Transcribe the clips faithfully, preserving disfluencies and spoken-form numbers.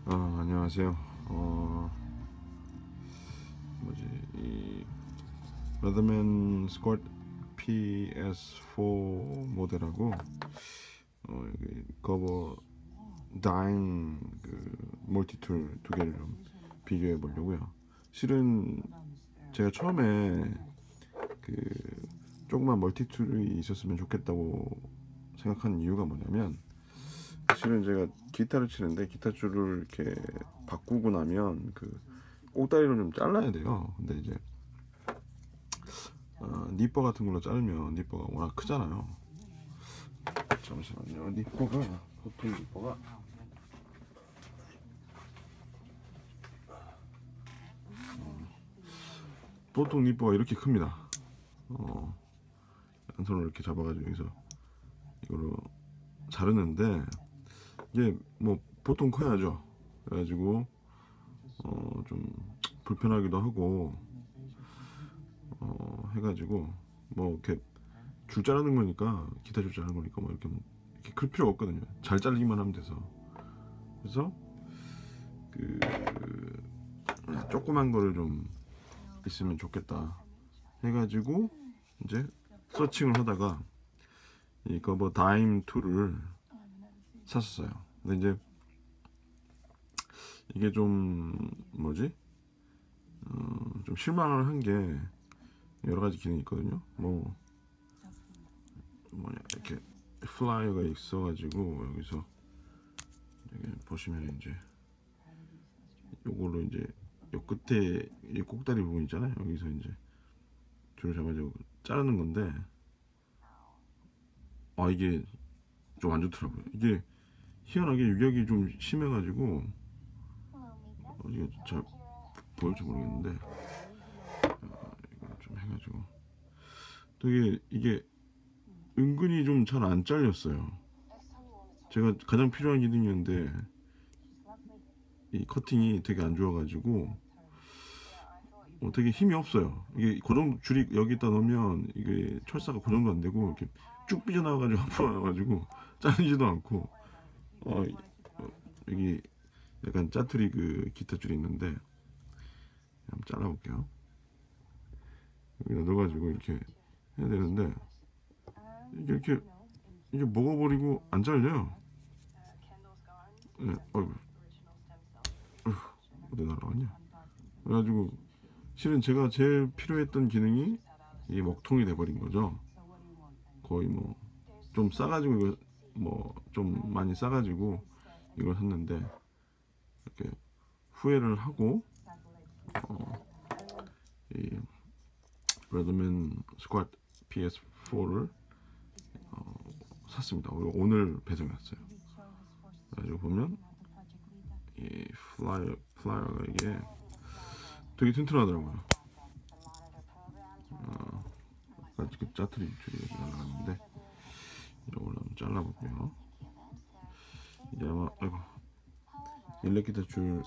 아, 안녕하세요. 어, 뭐지, 이 레드맨 스쿼트 피에스포 모델하고 어, 여기 커버 다임 그 멀티툴 두 개를 좀 비교해 보려고요. 실은 제가 처음에 그 조그만 멀티툴이 있었으면 좋겠다고 생각한 이유가 뭐냐면, 실은 제가 기타를 치는데 기타 줄을 이렇게 바꾸고 나면 그 꼭다리를 좀 잘라야 돼요. 근데 이제 어, 니퍼 같은 걸로 자르면 니퍼가 워낙 크잖아요. 잠시만요. 니퍼가 보통 니퍼가 보통 니퍼가 이렇게 큽니다. 어, 한 손으로 이렇게 잡아가지고 여기서 이걸로 자르는데 이게 뭐 보통 커야죠. 그래가지고 어, 좀 불편하기도 하고 어, 해가지고 뭐 이렇게 줄 자르는 거니까 기타 줄 자르는 거니까 뭐 이렇게 뭐 이렇게 클 필요가 없거든요. 잘 잘리기만 하면 돼서. 그래서 그 조그만 거를 좀 있으면 좋겠다 해가지고 이제 서칭을 하다가 이거 뭐 다임 툴을 샀었어요. 근데 이제 이게 좀 뭐지? 어, 좀 실망을 한 게 여러 가지 기능이 있거든요. 뭐 뭐냐 이렇게 플라이어가 있어가지고 여기서 여기 보시면 이제 요걸로 이제 요 끝에 이 꼭다리 부분 있잖아요. 여기서 이제 줄을 잡아주고 자르는 건데 아 이게 좀 안 좋더라고요. 이게 희한하게 유격이 좀 심해가지고 어, 이게 잘 보일지 모르겠는데 어, 이걸 좀 해가지고 되게 이게 은근히 좀 잘 안 잘렸어요. 제가 가장 필요한 기능이었는데 이 커팅이 되게 안 좋아가지고 어, 되게 힘이 없어요. 이게 고정 줄이 여기다 넣으면 이게 철사가 고정도 안 되고 이렇게 쭉 삐져나와가지고 앞으로 나와가지고 잘리지도 않고 어, 어, 여기 약간 짜투리 그 기타 줄이 있는데 한번 잘라볼게요. 여기다 넣어가지고 이렇게 해야 되는데 이게 이렇게 이게 먹어버리고 안 잘려요. 네, 어이구, 어휴, 어디 날라갔냐? 그래가지고 실은 제가 제일 필요했던 기능이 이 먹통이 돼버린 거죠. 거의 뭐 좀 싸가지고 이거 뭐 좀 많이 싸가지고 이걸 샀는데 이렇게 후회를 하고 어, 이 레드맨 스쿼트 피에스포를 어, 샀습니다. 오늘 배송했어요. 그래가지고 보면 이 플라이어 플라이어가 이게 되게 튼튼하더라고요. 어, 아직 그 짜투리 줄이 여기 날라갔는데 이걸 한번 잘라볼게요. 이게 아마 아이고 일렉기타 줄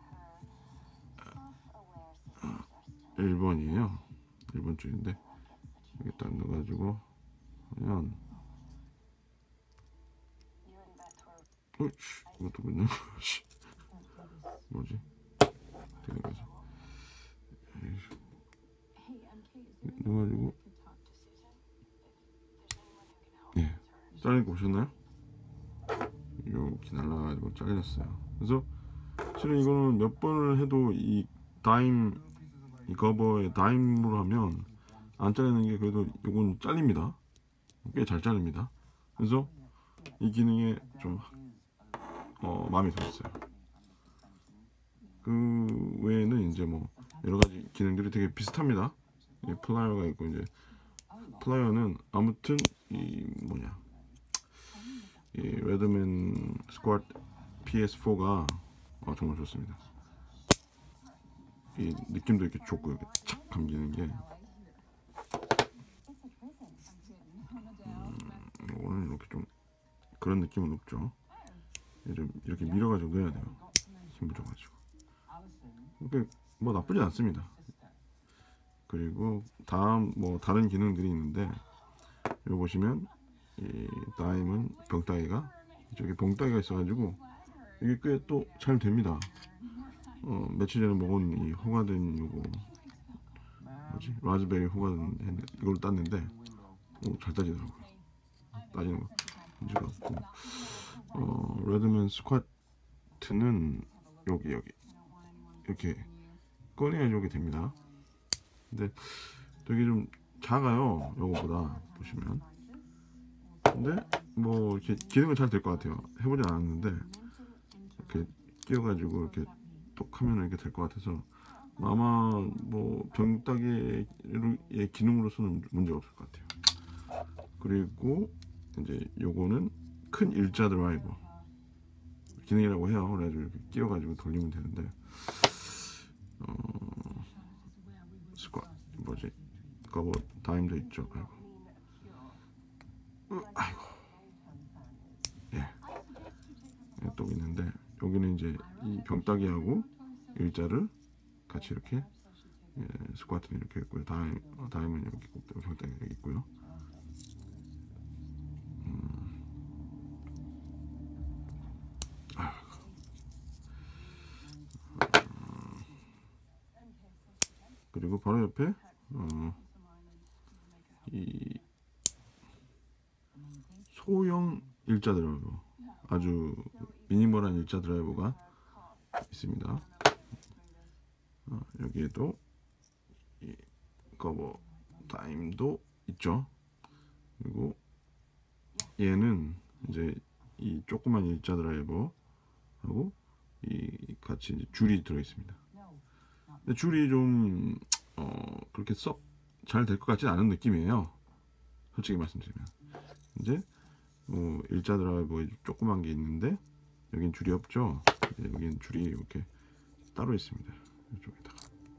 일 번이에요. 일 번 줄인데 여기 딱 넣어가지고 하면 어이씨 이것도 있네. 뭐지? 그래서 넣어가지고 예 잘린 거 보셨나요? 이렇게 날라가지고 잘렸어요. 그래서 실은 이거는 몇 번을 해도 이 다임 이 커버에 다임으로 하면 안 잘리는 게 그래도 이건 잘립니다. 꽤 잘 잘립니다. 그래서 이 기능에 좀 어, 마음에 들었어요. 그 외에는 이제 뭐 여러 가지 기능들이 되게 비슷합니다. 이 플라이어가 있고 이제 플라이어는 아무튼 이 뭐냐 이 레드맨 스쿼트 피에스포가 어, 정말 좋습니다. 이 느낌도 이렇게 좋고 이렇게 착 감기는 게 음, 오늘 이렇게 좀 그런 느낌은 없죠. 좀 이렇게 밀어가지고 넣어야 돼요. 힘을 줘가지고. 이게 뭐 나쁘진 않습니다. 그리고 다음 뭐 다른 기능들이 있는데 여기 보시면 이 다임은 병따개가 이쪽에 병따개가 있어가지고 이게 꽤 또 잘 됩니다. 어, 며칠 전에 먹은 이 호가든 요거 뭐지 라즈베리 호가든 이걸 땄는데 오, 잘 따지더라고요. 따지는 거 문제가 없고 어, 레드맨 스쿼트는 여기 여기 이렇게 꺼내야 이렇게 됩니다. 근데 되게 좀 작아요 요거보다 보시면. 근데 뭐 이렇게 기능은 잘 될 것 같아요. 해보진 않았는데 이렇게 끼워가지고 이렇게 톡 하면 이렇게 될 것 같아서 아마 뭐 병따개의 기능으로서는 문제가 없을 것 같아요. 그리고 이제 요거는 큰 일자 드라이버 기능이라고 해요. 그래가지고 이렇게 끼워가지고 돌리면 되는데 어, 스쿼 뭐지 그거 뭐 다임도 있죠. 아이고, 으, 아이고, 예, 또 있는데 여기는 이제 이 병따개하고 일자를 같이 이렇게 예, 스쿼트는 이렇게 있고요. 다임 다임은 여기 있고 병따개 여기 있고요. 음, 그리고 바로 옆에 어, 이 소형 일자 드라이버 아주 미니멀한 일자 드라이버가 있습니다. 어, 여기에도 이 커버 타임도 있죠. 그리고 얘는 이제 이 조그만 일자 드라이버 하고 이 같이 이제 줄이 들어 있습니다. 근데 줄이 좀 어, 그렇게 썩 잘 될 것 같지 않은 느낌이에요. 솔직히 말씀드리면 이제 어, 일자 드라이버 조그만 게 있는데 여긴 줄이 없죠. 여긴 줄이 이렇게 따로 있습니다. 이쪽에다가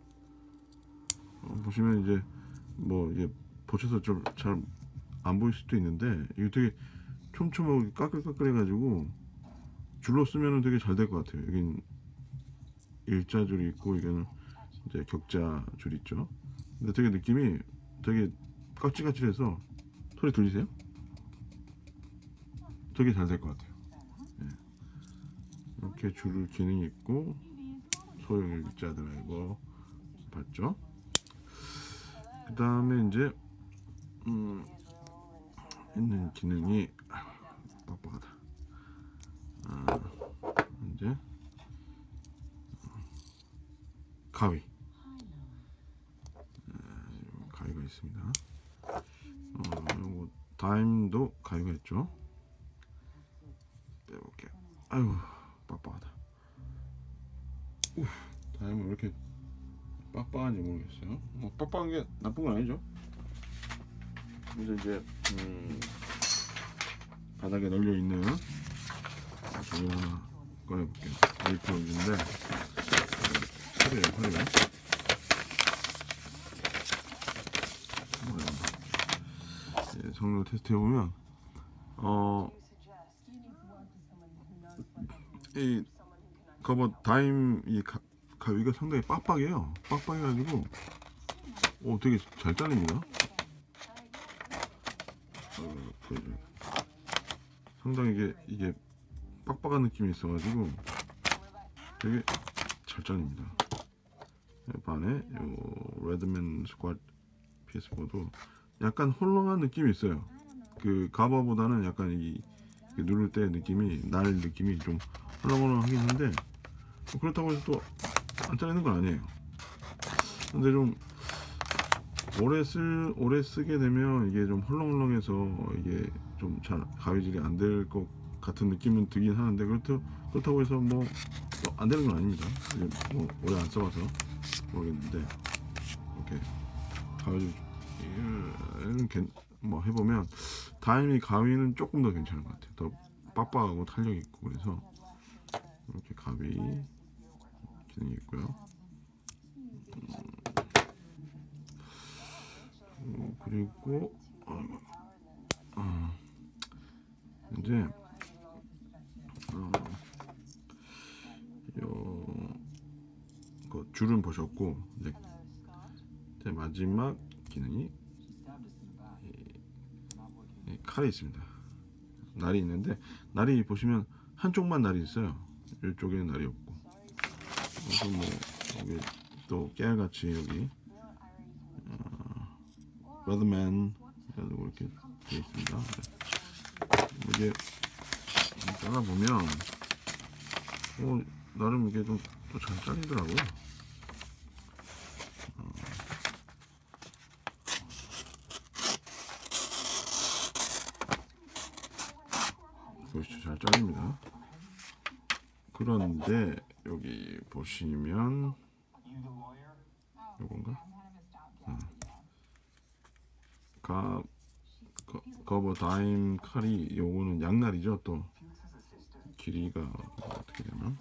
어, 보시면 이제 뭐 이게 보셔서 좀 잘 안 보일 수도 있는데 이게 되게 촘촘하고 까끌까끌해가지고 줄로 쓰면은 되게 잘 될 것 같아요. 여긴 일자 줄이 있고 이거는 이제 격자 줄 있죠. 근데 되게 느낌이 되게 까칠까칠해서 소리 들리세요? 되게 잘 될 것 같아요. 예. 이렇게 줄 기능이 있고 소형 일자 드라이버 봤죠? 그 다음에 이제 음, 있는 기능이 빡빡하다. 아, 이제 가위 가위가 있습니다. 어, 요거 다임도 가위가 있죠. 떼볼게요. 아유 빡빡하다. 우, 다임은 왜 이렇게 빡빡한지 모르겠어요. 뭐 빡빡한 게 나쁜 건 아니죠. 근데 이제 음, 바닥에 널려 있는 종이 하나 꺼내볼게요. 에이프인데 허리에 허리에 예, 성능 테스트 해보면 어, 이 커버 다임 이 가, 가위가 상당히 빡빡해요. 빡빡해가지고 오 되게 잘 잘립니다. 어, 상당히 이게 이게 빡빡한 느낌이 있어가지고 되게 잘 잘립니다. 반에 요 레드맨 스쿼트 피에스포도 약간 헐렁한 느낌이 있어요. 그 가버보다는 약간 이 누를 때 느낌이 날 느낌이 좀 헐렁헐렁하긴 한데 그렇다고 해서 또 안 잘리는 건 아니에요. 근데 좀 오래 쓸 오래 쓰게 되면 이게 좀 헐렁헐렁해서 이게 좀 잘 가위질이 안 될 것 같은 느낌은 들긴 하는데 그렇다, 그렇다고 해서 뭐 안 되는 건 아닙니다. 이게 뭐 오래 안 써봐서 모르겠는데 이렇게 가위질 이렇게 뭐 해보면 다임이 가위는 조금 더 괜찮은 것 같아요. 더 빡빡하고 탄력 있고 그래서 이렇게 가위 기능이 있고요. 음, 그리고 어, 어, 이제 어, 요, 그 줄은 보셨고 이제, 이제 마지막 기능이 이, 이 칼이 있습니다. 날이 있는데 날이 보시면 한쪽만 날이 있어요. 이쪽에는 날이 없고, 그래서 뭐 여기 또 깨알같이 여기 어, 레드맨 이렇게 되어 있습니다. 네. 이게 잘라보면 어, 나름 이게 좀 또 잘 잘리더라고요. 어. 보시죠, 잘 잘립니다. 그런데 여기 보시면 요건가? 어. 가 거, 거버 다임 칼이 요거는 양날이죠. 또 길이가 어떻게 되나?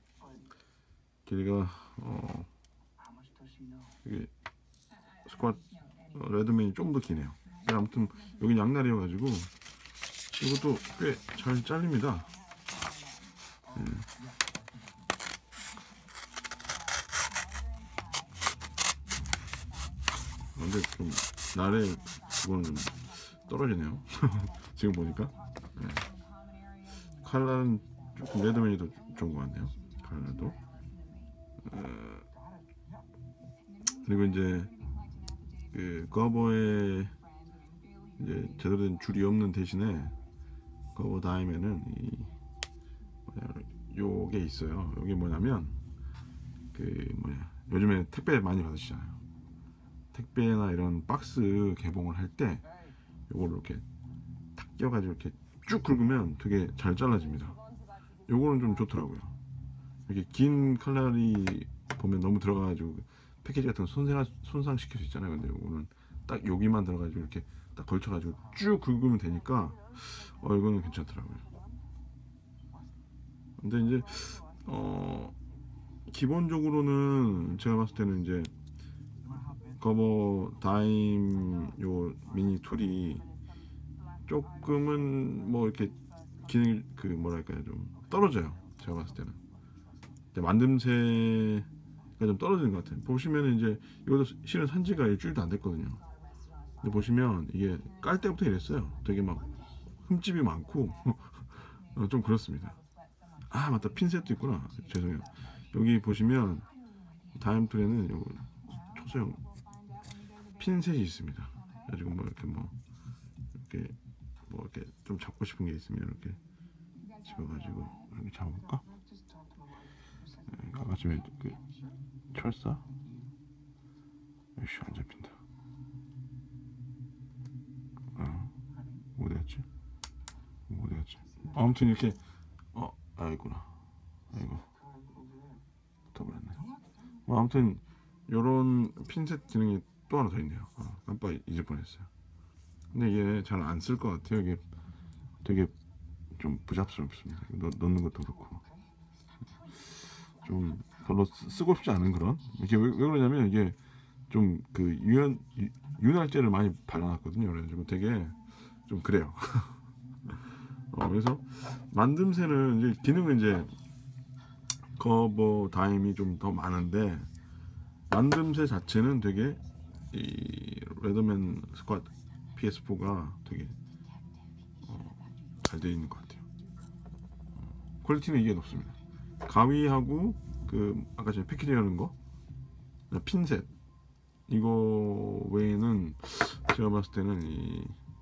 길이가 어 이게 스쿼트 어, 레드맨이 좀 더 기네요. 아무튼 여기 양날이어가지고 이것도 꽤 잘 잘립니다. 예. 근데 좀 날에 그거는 좀 떨어지네요. 지금 보니까. 예. 칼라는 조금 레드맨이 더 좋은 것 같네요. 칼라도. 어, 그리고 이제 그 거버에 이제 제대로 된 줄이 없는 대신에 거버 다임에는 이 뭐냐, 요게 있어요. 요게 뭐냐면 그 뭐냐, 요즘에 택배 많이 받으시잖아요. 택배나 이런 박스 개봉을 할 때 요거를 이렇게 탁 껴가지고 이렇게 쭉 긁으면 되게 잘 잘라집니다. 요거는 좀 좋더라고요. 이렇게 긴 칼날이 보면 너무 들어가가지고 패키지 같은 거 손상, 손상시킬 수 있잖아요. 근데 요거는 딱 여기만 들어가지고 이렇게 딱 걸쳐가지고 쭉 긁으면 되니까 어 이거는 괜찮더라고요. 근데 이제 어 기본적으로는 제가 봤을 때는 이제 거버 다임 요 미니 툴이 조금은 뭐 이렇게 기능 그 뭐랄까요 좀 떨어져요. 제가 봤을 때는 만듦새가 좀 떨어지는 것 같아요. 보시면은 이제 이것도 실은 산지가 일주일도 안 됐거든요. 근데 보시면 이게 깔 때부터 이랬어요. 되게 막 흠집이 많고 어, 좀 그렇습니다. 아 맞다, 핀셋도 있구나. 죄송해요. 여기 보시면 다임 툴에는 요 초소형 핀셋이 있습니다. 그래가지고 뭐 이렇게 뭐 이렇게 뭐 이렇게 좀 잡고 싶은 게 있으면 이렇게 집어가지고 이렇게 잡아볼까? 네, 아까 전에 그 철사? 이씨 안 잡힌다. 아 어디 갔지? 어디 갔지? 아무튼 이렇게 어 아이구나. 아이고 붙어버렸네. 뭐 아무튼 요런 핀셋 기능이 또 하나 더 있네요. 아, 깜빡 잊을 뻔했어요. 근데 이게 잘 안 쓸 것 같아요. 이게 되게 좀 부잡스럽습니다. 넣, 넣는 것도 그렇고 좀 별로 쓰고 싶지 않은 그런. 이게 왜, 왜 그러냐면 이게 좀 그 유연 유, 윤활제를 많이 발라놨거든요. 그래가지고 되게 좀 그래요. 어, 그래서 만듦새는 이제 기능은 이제 거버 다임이 좀 더 많은데 만듦새 자체는 되게 이 레더맨 스쿼트 피에스포가 되게 어, 잘 되어 있는 것 같아요. 어, 퀄리티는 이게 높습니다. 가위하고 그 아까 전에 패키지하는 거 핀셋 이거 외에는 제가 봤을 때는 이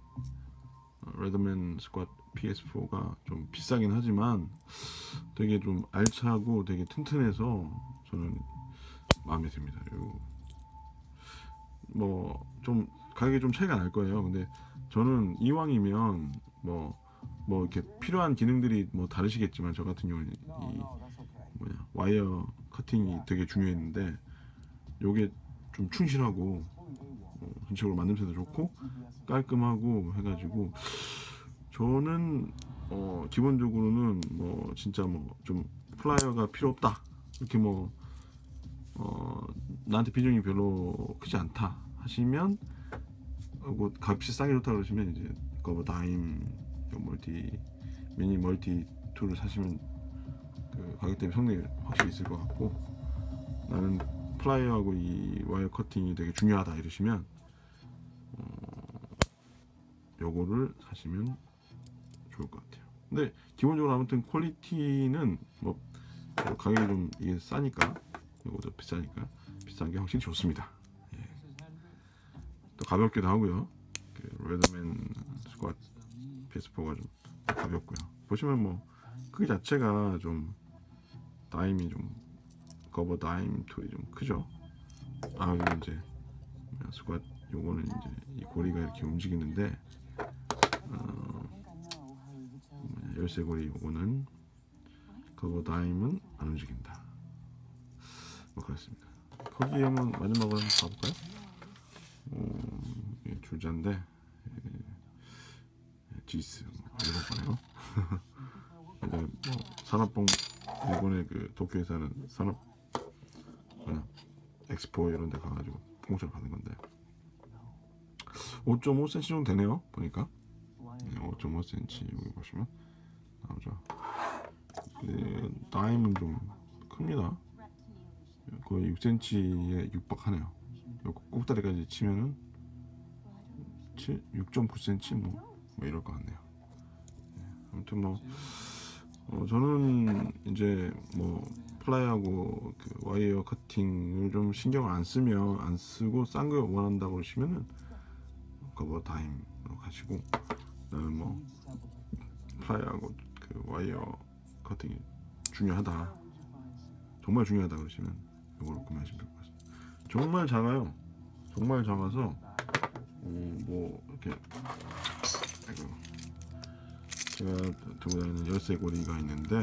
레더맨 스쿼트 피에스포가 좀 비싸긴 하지만 되게 좀 알차고 되게 튼튼해서 저는 마음에 듭니다. 뭐 좀 가격이 좀 차이가 날 거예요. 근데 저는 이왕이면 뭐 뭐 이렇게 필요한 기능들이 뭐 다르시겠지만 저 같은 경우는 이 뭐냐 와이어 커팅이 되게 중요했는데 요게 좀 충실하고 어, 전체적으로 만듦새도 좋고 깔끔하고 해가지고 저는 어 기본적으로는 뭐 진짜 뭐 좀 플라이어가 필요 없다 이렇게 뭐 어 나한테 비중이 별로 크지 않다 하시면 뭐 값이 싸게 좋다 그러시면 이제 거버 다임 멀티 미니 멀티 툴을 사시면 그 가격 대비 성능이 확실히 있을 것 같고 나는 플라이어하고 이 와이어 커팅이 되게 중요하다 이러시면 어, 요거를 사시면 좋을 것 같아요. 근데 기본적으로 아무튼 퀄리티는 뭐 가격이 좀 이게 싸니까 이거보다 비싸니까 비싼 게 확실히 좋습니다. 예. 또 가볍기도 하고요. 그 레드맨 스쿼트 피에스포가 좀 가볍고요. 보시면 뭐 크기 자체가 좀 다임이 좀 커버 다임 툴이 좀 크죠. 아 이거 이제 스쿼트 요거는 이제 이 고리가 이렇게 움직이는데 어, 열쇠고리 요거는 커버 다임은 안 움직인다. 뭐 그렇습니다. 거기 한번 마지막으로 한번 가볼까요? 어, 예, 줄자인데 예, 지스 뭐 이런 거네요. 이제 뭐 산업봉 일본의 그 도쿄에 사는 산업 뭐냐 엑스포 이런 데 가가지고 공짜로 받은 건데 오 점 오 센티미터 정도 되네요. 보니까 네, 오 점 오 센티미터 여기 보시면 나오죠. 그 다임은 좀 큽니다. 거의 육 센티미터에 육박하네요. 꼭다리까지 치면은 육 점 구 센티미터 뭐, 뭐 이럴 것 같네요. 네, 아무튼 뭐 어, 저는 이제 뭐 플라이하고 그 와이어 커팅을 좀 신경 안 쓰면 안 쓰고 싼 거 원한다고 그러시면은 커버 다임으로 가시고 나는 뭐 플라이하고 그 와이어 커팅이 중요하다 정말 중요하다 그러시면 이걸 구매하시면 될 것 같습니다. 정말 작아요. 정말 작아서 어, 뭐 이렇게 아이고 제가 두고 다니는 열쇠고리가 있는데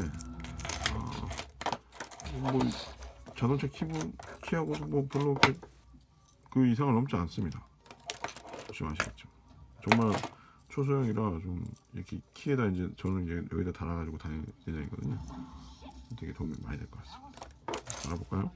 어, 뭐 자동차 키보, 키하고도 뭐 별로 그, 그 이상을 넘지 않습니다. 조심하시겠죠. 정말 초소형이라 좀 이렇게 키에다 이제 저는 이제 여기다 달아가지고 다닐 예정이거든요. 되게 도움이 많이 될 것 같습니다. 알아볼까요?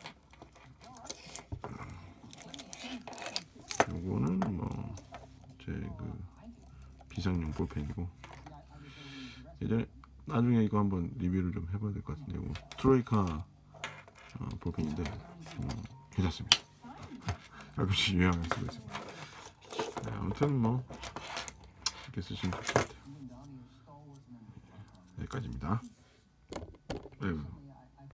요거는 뭐 제 그 비상용 볼펜이고 예전에 나중에 이거 한번 리뷰를 좀 해봐야 될 것 같은데 이거 트로이카 어, 볼펜인데 음, 괜찮습니다. 가끔씩 유용할 수가 있습니다. 네, 아무튼 뭐 이렇게 쓰시면 될 것 같아요. 여기까지입니다. 네.